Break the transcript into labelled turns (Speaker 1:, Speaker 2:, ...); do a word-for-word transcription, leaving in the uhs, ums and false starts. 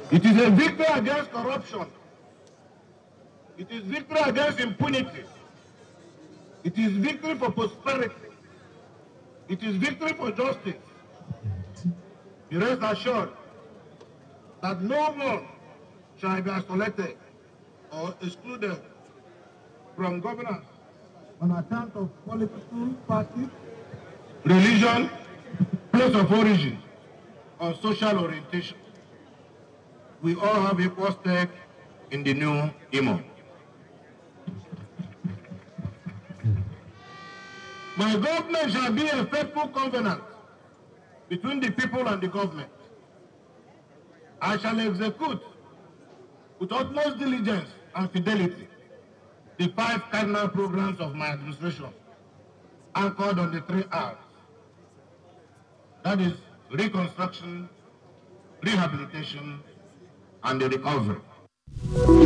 Speaker 1: It is a victory against corruption. It is victory against impunity. It is victory for prosperity. It is victory for justice. Be rest assured that no one shall be isolated or excluded from governance on account of political party, religion, place of origin, or social orientation. We all have equal stake in the new Imo. My government shall be a faithful covenant between the people and the government. I shall execute with utmost diligence and fidelity the five cardinal programs of my administration, anchored on the three R's. That is reconstruction, rehabilitation, and the recovery.